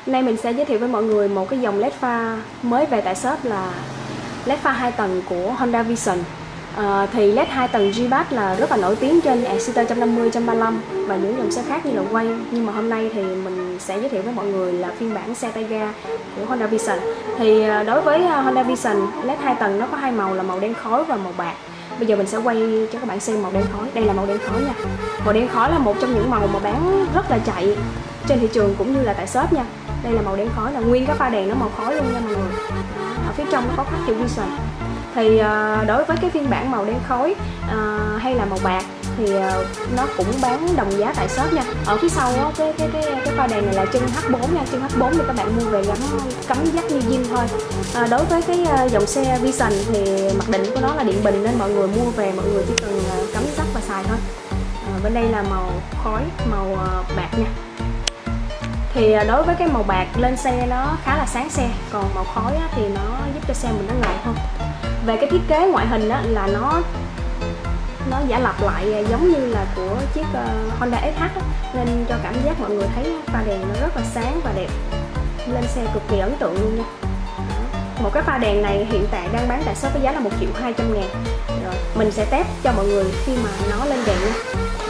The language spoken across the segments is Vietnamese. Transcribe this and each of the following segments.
Hôm nay mình sẽ giới thiệu với mọi người một cái dòng led pha mới về tại shop là led pha 2 tầng của Honda Vision. Thì led 2 tầng G-Bass là rất là nổi tiếng trên Exciter 150, 135 và những dòng xe khác như là Way. Nhưng mà hôm nay thì mình sẽ giới thiệu với mọi người là phiên bản xe tay ga của Honda Vision. Thì đối với Honda Vision, led 2 tầng nó có hai màu là màu đen khói và màu bạc. Bây giờ mình sẽ quay cho các bạn xem màu đen khói. Đây là màu đen khói nha. Màu đen khói là một trong những màu mà bán rất là chạy trên thị trường cũng như là tại shop nha. Đây là màu đen khói, là nguyên cái pha đèn nó màu khói luôn nha mọi người. Ở phía trong nó có khắc chữ Vision. Thì đối với cái phiên bản màu đen khói hay là màu bạc thì nó cũng bán đồng giá tại shop nha. Ở phía sau á, cái pha đèn này là chân H4 nha, chân H4 thì các bạn mua về gắn cắm dắt như zin thôi. Đối với cái dòng xe Vision thì mặc định của nó là điện bình nên mọi người mua về mọi người chỉ cần cắm dắt và xài thôi. Bên đây là màu khói, màu bạc nha. Thì đối với cái màu bạc lên xe nó khá là sáng xe, còn màu khói á, thì nó giúp cho xe mình nó ngầu hơn. Về cái thiết kế ngoại hình á, là nó giả lập lại giống như là của chiếc Honda SH á, nên cho cảm giác mọi người thấy pha đèn nó rất là sáng và đẹp, lên xe cực kỳ ấn tượng luôn nha. Một cái pha đèn này hiện tại đang bán tại shop với giá là 1.200.000. Rồi mình sẽ test cho mọi người khi mà nó lên đèn nha.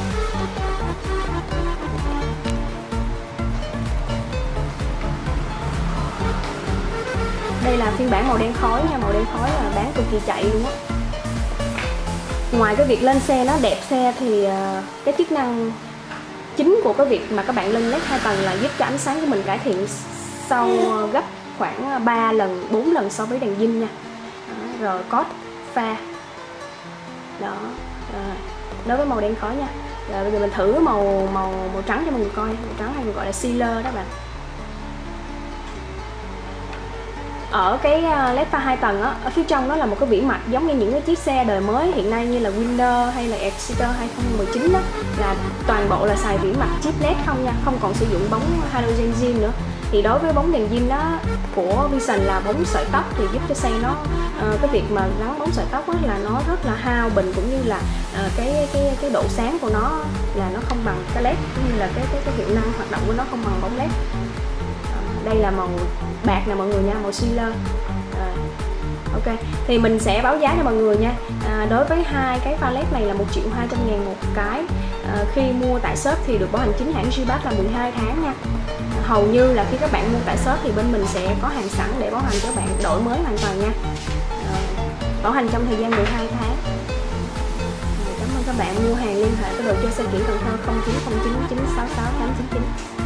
Đây là phiên bản màu đen khói nha, màu đen khói là bán cực kỳ chạy luôn á. Ngoài cái việc lên xe nó đẹp xe thì cái chức năng chính của cái việc mà các bạn lên led 2 tầng là giúp cho ánh sáng của mình cải thiện sau gấp khoảng 3 lần, 4 lần so với đèn zin nha. Rồi code pha. Đó. Đối với màu đen khói nha. Rồi bây giờ mình thử màu trắng cho mọi người coi, màu trắng hay còn gọi là sealer đó bạn. Ở cái led pha 2 tầng á, ở phía trong nó là một cái vỉ mạch giống như những cái chiếc xe đời mới hiện nay như là Winner hay là Exciter 2019 đó, là toàn bộ là xài vỉ mạch chip led không nha, không còn sử dụng bóng halogen zin nữa. Thì đối với bóng đèn zin đó của Vision là bóng sợi tóc thì giúp cho xe nó cái việc mà gắn bóng sợi tóc á, là nó rất là hao bình, cũng như là cái độ sáng của nó là nó không bằng cái led, cũng như là cái hiệu năng hoạt động của nó không bằng bóng led. Đây là màu bạc nè mọi người nha, màu sealer. Ok, thì mình sẽ báo giá cho mọi người nha. Đối với hai cái pha led này là 1.200.000 một cái. Khi mua tại shop thì được bảo hành chính hãng G-Bass là 12 tháng nha. Hầu như là khi các bạn mua tại shop thì bên mình sẽ có hàng sẵn để bảo hành cho các bạn đổi mới hoàn toàn nha. Bảo hành trong thời gian 12 tháng. Cảm ơn các bạn mua hàng, liên hệ với đội chơi xe kiển Cần Thơ 0909 966 899.